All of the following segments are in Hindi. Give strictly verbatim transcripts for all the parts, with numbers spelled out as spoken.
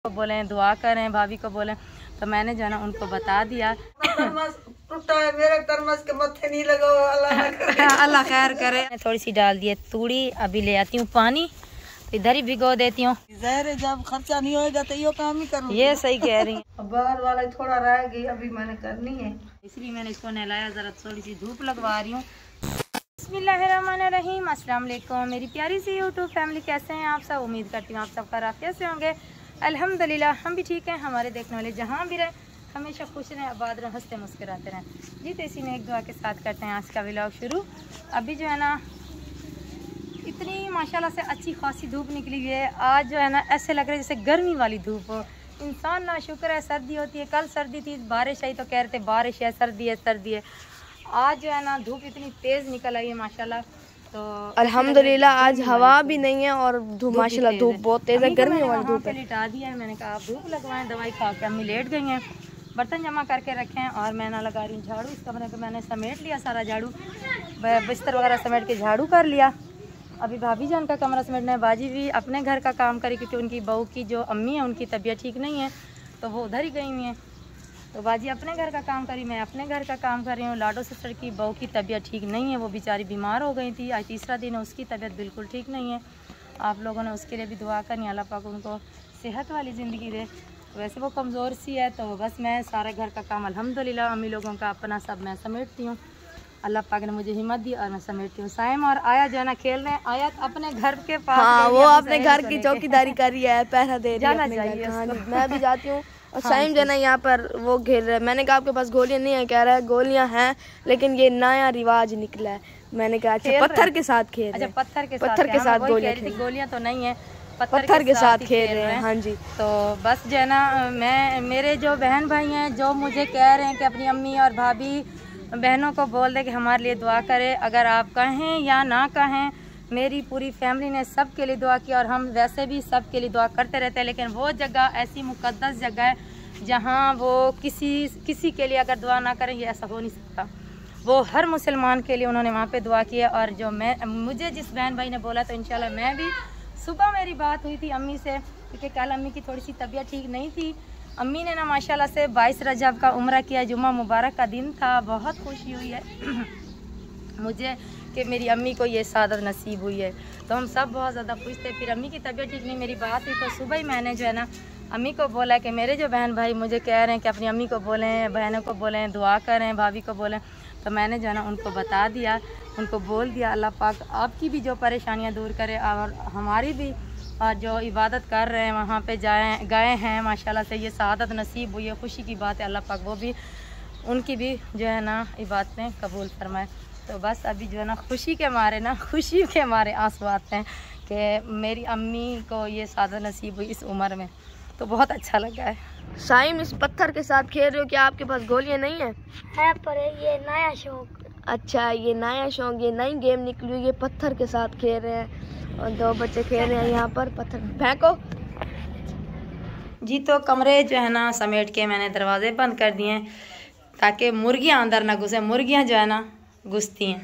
को बोलें दुआ करें, भाभी को बोलें, तो मैंने जो है ना उनको बता दिया। टूटा है मेरा तरमस के मत्थे नहीं लगा, अल्लाह अल्लाह खैर करे। थोड़ी सी डाल दिए तूड़ी, अभी ले आती हूँ पानी, इधर ही भिगो देती हूँ। जब खर्चा नहीं होएगा तो ये काम ही करूँ। ये सही कह रही है। बाहर वाला थोड़ा रह गई, अभी मैंने करनी है, इसलिए मैंने इसको नहलाया, जरा थोड़ी सी धूप लगवा रही हूँ। बिस्मिल्लाहिर्रहमानिर्रहीम, अस्सलाम वालेकुम मेरी प्यारी सी यूट्यूब फैमिली, कैसे हैं आप सब? उम्मीद करती हूँ आप सब खैरियत से होंगे। अल्हम्दुलिल्लाह हम भी ठीक हैं। हमारे देखने वाले जहाँ भी रहे हमेशा खुश रहें, आबाद रहें, हंसते मुस्कुराते रहें। जी तो इसी में एक दुआ के साथ करते हैं आज का व्लॉग शुरू। अभी जो है ना इतनी माशाल्लाह से अच्छी खासी धूप निकली हुई है। आज जो है ना ऐसे लग रहा है जैसे गर्मी वाली धूप हो। इंसान ना शुक्र है सर्दी होती है, कल सर्दी थी, बारिश आई तो कह रहे थे बारिश है, सर्दी है सर्दी है। आज जो है ना धूप इतनी तेज़ निकल आई है माशाल्लाह। तो अल्हम्दुलिल्लाह आज हवा भी नहीं है और धूप माशाल्लाह धूप बहुत तेज़ है, गर्मी वाली धूप है। लिटा दिया है, मैंने कहा आप धूप लगवाएं, दवाई खा के अम्मी लेट गई हैं, बर्तन जमा करके रखे हैं और मैं ना लगा रही हूँ झाड़ू। इस कमरे को मैंने समेट लिया, सारा झाड़ू बिस्तर वगैरह समेट के झाड़ू कर लिया। अभी भाभी जान का कमरा समेटना है। बाजी भी अपने घर का काम करी क्योंकि उनकी बहू की जो अम्मी है उनकी तबीयत ठीक नहीं है, तो वो उधर ही गई हुई हैं। तो बाजी अपने घर का काम करी, मैं अपने घर का काम कर रही हूँ। लाडो सिस्टर की बहू की तबीयत ठीक नहीं है, वो बेचारी बीमार हो गई थी, आज तीसरा दिन है, उसकी तबीयत बिल्कुल ठीक नहीं है। आप लोगों ने उसके लिए भी दुआ करनी, अल्लाह पाक उनको सेहत वाली ज़िंदगी दे। वैसे वो कमज़ोर सी है, तो बस मैं सारे घर का काम अल्हम्दुलिल्लाह अम्मी लोगों का अपना सब मैं समेटती हूँ। अल्लाह पाक ने मुझे हिम्मत दी और मैं समेटती हूँ। साइम और आया जो है ना खेल रहे हैं, आया अपने घर के पास, हाँ, वो अपने घर की चौकीदारी कर रही है, पहरा दे रही है, जाना चाहिए। हाँ, मैं भी जाती हूँ। और साइम जो है ना यहाँ पर वो खेल रहा है। मैंने कहा आपके पास गोलियाँ नहीं है, कह रहा है गोलियाँ हैं लेकिन ये नया रिवाज निकला है। मैंने कहा अच्छा पत्थर के साथ खेल रहे हैं। अच्छा पत्थर के साथ, पत्थर के साथ गोलियाँ, गोलियाँ तो नहीं है, पत्थर के साथ खेल रहे हैं। हाँ जी, तो बस जो है ना मैं, मेरे जो बहन भाई हैं जो मुझे कह रहे हैं कि अपनी अम्मी और भाभी बहनों को बोल दे कि हमारे लिए दुआ करे। अगर आप कहें या ना कहें, मेरी पूरी फैमिली ने सब के लिए दुआ की और हम वैसे भी सब के लिए दुआ करते रहते हैं। लेकिन वो जगह ऐसी मुक़द्दस जगह है जहाँ वो किसी किसी के लिए अगर दुआ ना करें, ये ऐसा हो नहीं सकता। वो हर मुसलमान के लिए उन्होंने वहाँ पे दुआ की है। और जो मैं, मुझे जिस बहन भाई ने बोला, तो इंशाल्लाह मैं भी, सुबह मेरी बात हुई थी अम्मी से क्योंकि कल अम्मी की थोड़ी सी तबीयत ठीक नहीं थी। अम्मी ने ना माशाल्लाह से बाईस रजब का उम्रा किया, जुम्मा मुबारक का दिन था, बहुत खुशी हुई है मुझे कि मेरी अम्मी को ये सादत नसीब हुई है। तो हम सब बहुत ज़्यादा खुश थे। फिर अम्मी की तबीयत ठीक नहीं, मेरी बात हुई, तो सुबह ही मैंने जो है ना अम्मी को बोला कि मेरे जो बहन भाई मुझे कह रहे हैं कि अपनी अम्मी को बोलें, बहनों को बोलें, दुआ करें, भाभी को बोलें, तो मैंने जो है ना उनको बता दिया, उनको बोल दिया अल्लाह पाक आपकी भी जो परेशानियाँ दूर करे और हमारी भी, और जो इबादत कर रहे हैं वहाँ पे जाएं गए हैं माशाल्लाह से, ये सआदत नसीब हुई है, खुशी की बात है। अल्लाह पाक वो भी, उनकी भी जो है ना इबादतें कबूल फरमाए। तो बस अभी जो है ना खुशी के मारे ना खुशी के मारे आंसू आते हैं कि मेरी अम्मी को ये सआदत नसीब हुई इस उम्र में, तो बहुत अच्छा लगा है। साइम इस पत्थर के साथ खेल रहे हो, क्या आपके पास गोलियाँ नहीं है? है पर ये नया शौक। अच्छा ये नया शौक, ये नई गेम निकली हुई, ये पत्थर के साथ खेल रहे हैं और दो बच्चे खेल रहे हैं यहाँ पर। पत्थर फेंको जी। तो कमरे जो है ना समेट के मैंने दरवाजे बंद कर दिए हैं ताकि मुर्गियाँ अंदर ना घुसे। मुर्गियाँ जो है ना घुसती हैं,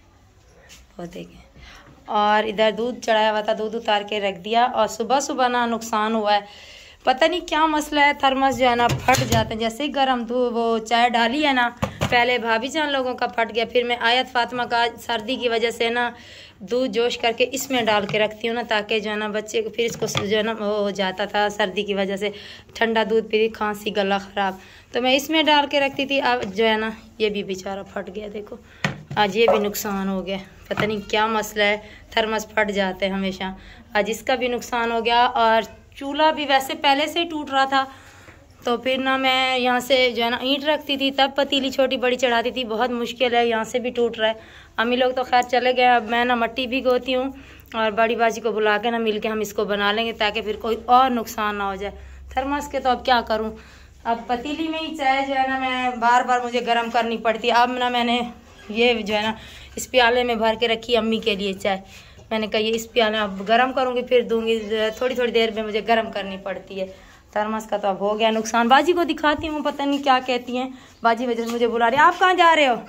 वो देखें। और इधर दूध चढ़ाया हुआ था, दूध उतार के रख दिया। और सुबह सुबह ना नुकसान हुआ है, पता नहीं क्या मसला है, थर्मस जो है ना फट जाते हैं। जैसे ही गर्म दूध वो चाय डाली है ना, पहले भाभी जान लोगों का फट गया, फिर मैं आयत फातिमा का सर्दी की वजह से ना दूध जोश करके इसमें डाल के रखती हूँ ना, ताकि जो है ना बच्चे को फिर इसको जो है ना वो हो जाता था सर्दी की वजह से, ठंडा दूध पी, खांसी, गला ख़राब, तो मैं इसमें डाल के रखती थी। अब जो है ना ये भी बेचारा फट गया, देखो आज ये भी नुकसान हो गया। पता नहीं क्या मसला है, थर्मस फट जाते हैं हमेशा, आज इसका भी नुकसान हो गया। और चूल्हा भी वैसे पहले से ही टूट रहा था, तो फिर ना मैं यहाँ से जो है ना ईंट रखती थी, तब पतीली छोटी बड़ी चढ़ाती थी, बहुत मुश्किल है, यहाँ से भी टूट रहा है। अम्मी लोग तो खैर चले गए, अब मैं ना मट्टी भिगोती हूँ और बड़ी बाजी को बुला के ना मिल के हम इसको बना लेंगे ताकि फिर कोई और नुकसान ना हो जाए। थर्मस के तो अब क्या करूँ, अब पतीली में ही चाय जो है ना मैं बार बार मुझे गर्म करनी पड़ती है। अब ना मैंने ये जो है ना इस प्याले में भर के रखी अम्मी के लिए चाय, मैंने कहा ये इस प्याले अब गर्म करूँगी फिर दूँगी, थोड़ी थोड़ी देर में मुझे गर्म करनी पड़ती है। थर्मस का तो अब हो गया नुकसान। बाजी को दिखाती हूँ, पता नहीं क्या कहती हैं बाजी, वजह से मुझे बुला रही है। आप कहाँ जा रहे हो?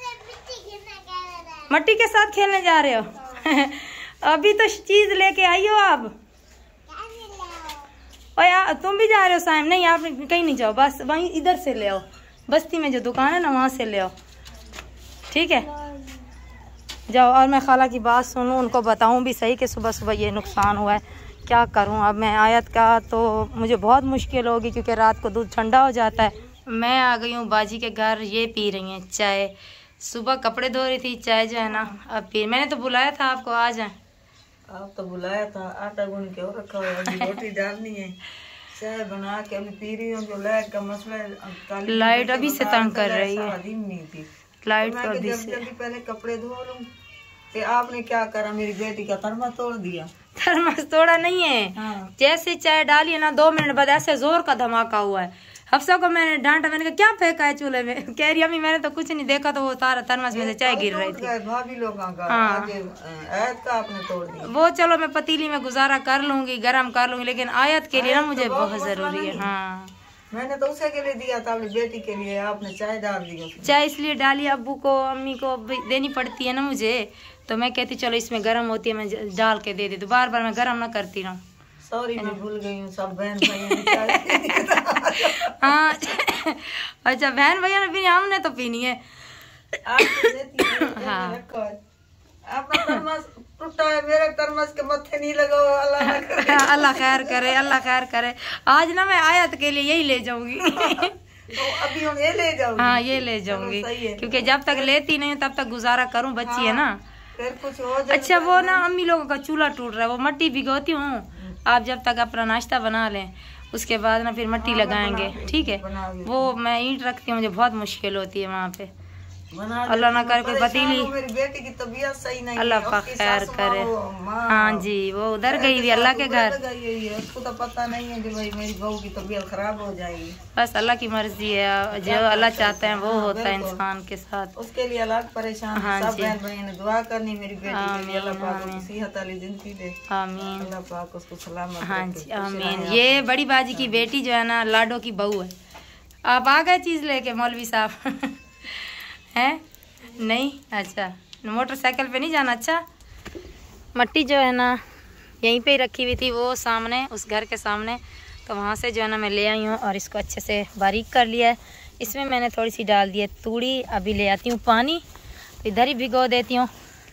मट्टी के साथ खेलने जा रहे हो अभी तो चीज़ लेके आई हो आप, और यार तुम भी जा रहे हो साइम? नहीं आप कहीं नहीं जाओ, बस वहीं इधर से ले आओ, बस्ती में जो दुकान है ना वहाँ से ले आओ, ठीक है? जाओ। और मैं खाला की बात सुनूं, उनको बताऊं भी सही कि सुबह सुबह ये नुकसान हुआ है, क्या करूं अब मैं? आयत का तो मुझे बहुत मुश्किल होगी क्योंकि रात को दूध ठंडा हो जाता है। मैं आ गई हूँ बाजी के घर, ये पी रही हैं चाय। सुबह कपड़े धो रही थी, चाय जो है ना अब पी। मैंने तो बुलाया था आपको, आ जाए। आप तो बुलाया था, आटा गूंद के और रखा हुआ है, अभी रोटी डालनी है, चाय बना के अभी पी रही हूँ। जो लाइट का मसला है, लाइट अभी से तंग कर रही है, नहीं थी लाइट तो तो अभी जल्दी से। जल्दी पहले कपड़े धो लूं। तो आपने क्या करा, मेरी बेटी का थर्मा तोड़ दिया। थर्मस तोड़ा नहीं है, हाँ। जैसे चाय डाली है ना दो मिनट बाद ऐसे जोर का धमाका हुआ है। हफ्सा को मैंने डांटा, मैंने कहा क्या फेंका है चूल्हे में? कह रही अम्मी मैंने तो कुछ नहीं देखा, तो वो सारा थर्मस में से चाय गिर रही थी। भाभी लोगों का हाँ। आगे आयत का आपने तोड़ दिया। वो चलो मैं पतीली में गुजारा कर लूंगी, गरम कर लूंगी, लेकिन आयत के लिए ना मुझे बहुत जरूरी है। हाँ मैंने तो उसे के लिए दिया था, अपनी बेटी के लिए आपने चाय डाल दी। चाय इसलिए डाली, अब्बू को अम्मी को देनी पड़ती है ना मुझे, तो मैं कहती चलो इसमें गर्म होती है, मैं डाल के दे देती, तो बार बार मैं गर्म ना करती रहूं। सॉरी मैं भूल गई हूँ, सब बहन भाई। हाँ अच्छा बहन भैया ने पीनी, हमने तो पीनी है। हाँ अपना थर्मस टूटा है, मेरे थर्मस के मत्थे नहीं लगा, अल्लाह ना करे। अल्लाह खैर करे, अल्लाह खैर करे। आज ना मैं आयत के लिए यही ले जाऊंगी। तो अभी हम ये ले जाऊंगी। हाँ ये ले जाऊंगी, क्योंकि जब तक लेती नहीं तब तक गुजारा करूं, बच्ची है ना। फिर कुछ हो जाए। अच्छा वो ना अम्मी लोगों का चूल्हा टूट रहा है, वो मट्टी भिगोती हूँ। आप जब तक अपना नाश्ता बना लें उसके बाद ना फिर मट्टी लगाएंगे, ठीक है? वो मैं ईंट रखती हूँ, मुझे बहुत मुश्किल होती है वहाँ पे। अल्लाह ना करे कोई पतीली, मेरी बेटी की तबीयत सही नहीं, अल्लाह पाक खैर करे। हाँ जी वो उधर गई हुई अल्लाह के घर, उसको तो पता नहीं है कि भाई मेरी बहू की तबीयत खराब हो जाएगी। बस अल्लाह की मर्जी है, जो अल्लाह चाहते हैं वो होता है इंसान के साथ। उसके लिए अलग परेशान। हाँ सब जी। बहन भाई ने दुआ करनी मेरी बेटी के लिए, अल्लाह पाक उसको सेहत वाली जिंदगी दे। आमीन। अल्लाह पाक उसको सलामत हाँ रखे। जी आमीन। ये बड़ी बाजी की बेटी जो है ना लाडो की बहू है। आप आ गए चीज लेके मौलवी साहब? हैं नहीं? अच्छा मोटरसाइकिल पे नहीं जाना। अच्छा मट्टी जो है ना यहीं पे ही रखी हुई थी, वो सामने उस घर के सामने, तो वहाँ से जो है ना मैं ले आई हूँ और इसको अच्छे से बारीक कर लिया है। इसमें मैंने थोड़ी सी डाल दी है तूड़ी। अभी ले आती हूँ पानी, तो इधर ही भिगो देती हूँ।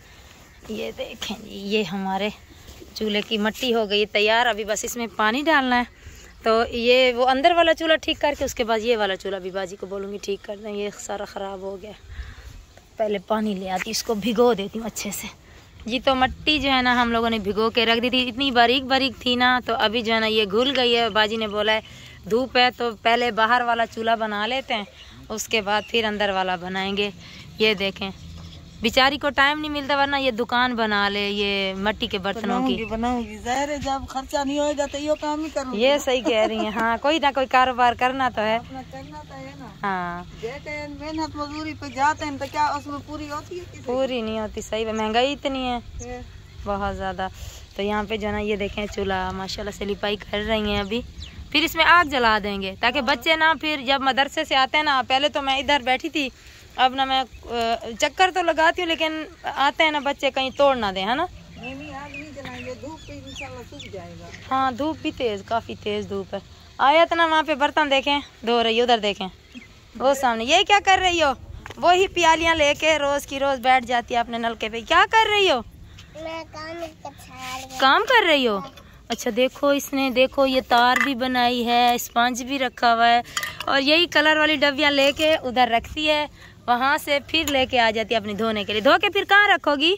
ये देखें जी, ये हमारे चूल्हे की मट्टी हो गई तैयार। अभी बस इसमें पानी डालना है। तो ये वो अंदर वाला चूल्हा ठीक करके उसके बाद ये वाला चूल्हा भी बाजी को बोलूँगी ठीक कर दें, ये सारा ख़राब हो गया। पहले पानी ले आती, इसको भिगो देती हूँ अच्छे से जी। तो मट्टी जो है ना हम लोगों ने भिगो के रख दी थी, इतनी बारीक बारीक थी ना, तो अभी जो है ना ये घुल गई है। बाजी ने बोला है धूप है तो पहले बाहर वाला चूल्हा बना लेते हैं, उसके बाद फिर अंदर वाला बनाएंगे। ये देखें बेचारी को टाइम नहीं मिलता, वरना ये दुकान बना ले ये मट्टी के बर्तनों की। बनाऊंगी ज़ाहिर है, जब खर्चा नहीं होगा तो ये काम ही करूंगी। ये सही कह रही हैं। हाँ कोई ना कोई कारोबार करना तो है। अपना करना तो है ना। हाँ मेहनत मजदूरी पे जाते हैं तो क्या उसमें पूरी होती है? पूरी नहीं होती, सही है। महंगाई इतनी है बहुत ज़्यादा। तो यहाँ पे जो है ना ये देखें चूल्हा माशाल्लाह से लिपाई कर रही हैं अभी। फिर इसमें आग जला देंगे ताकि बच्चे ना फिर जब मदरसे से आते हैं ना, पहले तो मैं इधर बैठी थी, अब ना मैं चक्कर तो लगाती हूँ, लेकिन आते हैं ना बच्चे कहीं तोड़ ना दें, है ना? नहीं नहीं आग नहीं जलाएंगे, धूप पे इंशाल्लाह सूख जाएगा। हाँ धूप भी तेज, काफ़ी तेज धूप है। आयत ना वहाँ पे बर्तन देखें धो रही, उधर देखें वो सामने। ये क्या कर रही हो? वो ही प्यालियाँ लेके रोज की रोज बैठ जाती है अपने नलके पे। क्या कर रही हो? मैं काम काम कर रही हो? अच्छा देखो इसने, देखो ये तार भी बनाई है, स्पंज भी रखा हुआ है, और यही कलर वाली डबियाँ लेके उधर रखती है, वहाँ से फिर लेके आ जाती है अपनी धोने के लिए। धो के फिर कहाँ रखोगी?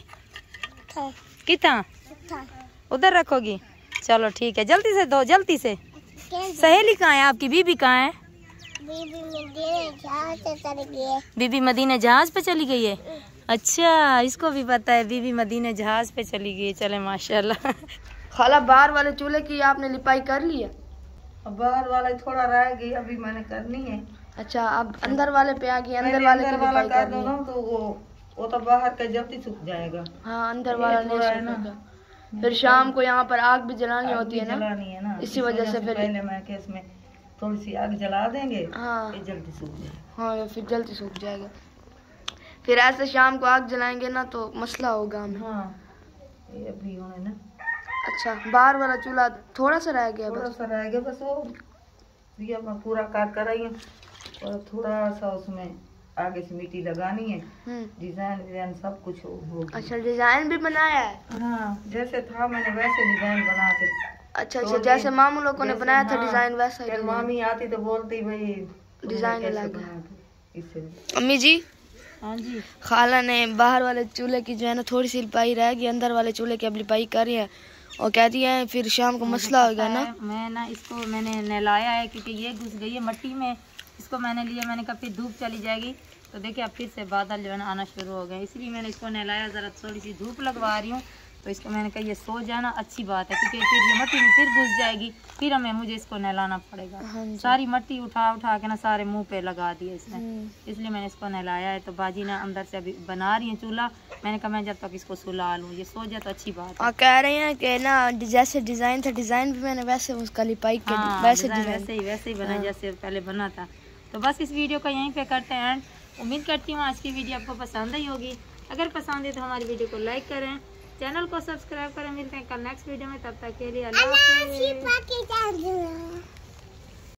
कितना उधर रखोगी? चलो ठीक है, जल्दी से धो, जल्दी से। सहेली कहाँ है आपकी? बीबी कहाँ है? बीबी मदीने जहाज पे चली गई है। बीबी मदीने जहाज पे चली गई है? अच्छा इसको भी पता है, बीबी मदीने जहाज पे चली गई। चले माशाल्लाह। खाला बाहर वाले चूल्हे की आपने लिपाई कर ली है? अब बाहर वाला थोड़ा रह गई, अभी मैंने करनी है। अच्छा अब अंदर वाले पे आ गई, अंदर वाले की लिपाई कर करनी दो है। ना तो वो वो तो बाहर का जल्दी सूख जाएगा। हाँ अंदर वाला नहीं सूखेगा, फिर शाम को यहाँ पर आग भी जलानी होती है ना, जलानी है ना, इसी वजह से फिर पहले मैं के इसमें थोड़ी सी आग जला देंगे। हाँ ये जल्दी सूख जाएगा। हाँ फिर जल्दी सूख जाएगा। फिर ऐसे शाम को आग जलाएंगे ना तो मसला होगा हमें। हाँ ये अभी होने ना। अच्छा, बाहर वाला चूल्हा थोड़ा सा रह गया थोड़ा बस। सा रह गया बस, वो ये मैं पूरा काट कर आई हूँ और थोड़ा सा उसमें आगे से मिट्टी लगानी है, हम्म। डिजाइन डिजाइन सब कुछ हो हो गया। अच्छा, डिजाइन भी बनाया है? हाँ, जैसे था मैंने वैसे डिजाइन बना के। अच्छा अच्छा, जैसे मामू लोगों ने जैसे, बनाया था हाँ, डिजाइन वैसा ही फिर डिजाइन। मामी आती तो बोलती भाई डिजाइन कैसे अलग है। बना के, इससे। अम्मी जी, हाँ जी, खाला ने बाहर वाले चूल्हे की जो है ना थोड़ी सी लिपाई रह गई, अंदर वाले चूल्हे की अब लिपाई कर रही है और कहती है फिर शाम को मसला होगा ना। मैं ना इसको मैंने नहलाया है क्योंकि ये घुस गई है मट्टी में, इसको मैंने लिया, मैंने कहा फिर धूप चली जाएगी तो देखिए अब फिर से बादल जो है ना आना शुरू हो गए, इसलिए मैंने इसको नहलाया, ज़रा थोड़ी सी धूप लगवा रही हूँ। तो इसको मैंने कहा ये सो जाना अच्छी बात है क्योंकि फिर ये मट्टी में फिर घुस जाएगी, फिर हमें मुझे इसको नहलाना पड़ेगा। हाँ जी। सारी मट्टी उठा उठा के ना सारे मुंह पे लगा दी है इसने, हम्म। इसलिए मैंने इसको नहलाया है। तो बाजी ना अंदर से अभी बना रही है चूल्हा, मैंने कहा मैं जब तक इसको सुला लूँ, ये सो जाए तो अच्छी बात है। और कह रहे हैं कि ना जैसे डिजाइन था, डिजाइन भी मैंने वैसे उसका लिपाई के हाँ, वैसे डिज़ाइन डिजाइन। वैसे ही वैसे ही बना हाँ। जैसे पहले बना था। तो बस इस वीडियो का यहीं पे करते हैं एंड। उम्मीद करती हूँ आज की वीडियो आपको पसंद आई होगी। अगर पसंद है तो हमारी वीडियो को लाइक करें, चैनल को सब्सक्राइब करें। मिलते हैं कल नेक्स्ट वीडियो में, तब तक के लिए अल्लाह हाफ़िज़। बाकी जान